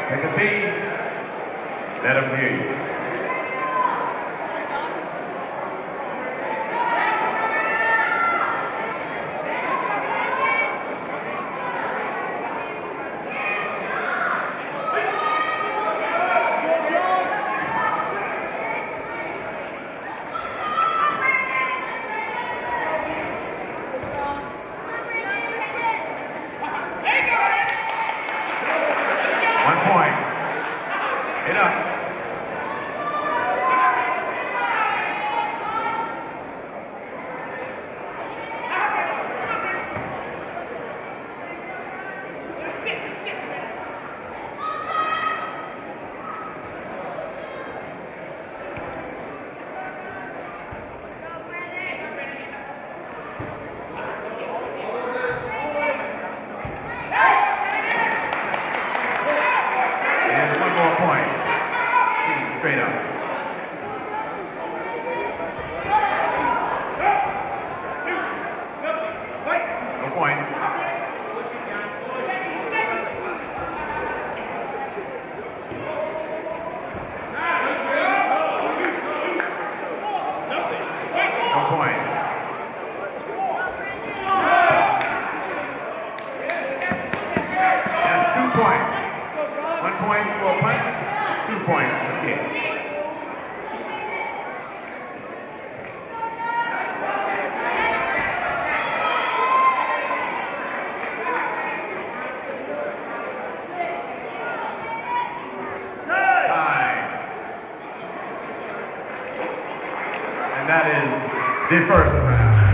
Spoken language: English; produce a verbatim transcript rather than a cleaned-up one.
Pick a team. Let them hear you. One point. Get up. One point. Straight up. No point. No point. That's two points. One point for a punch, two points for kick. Time. And that is the first round.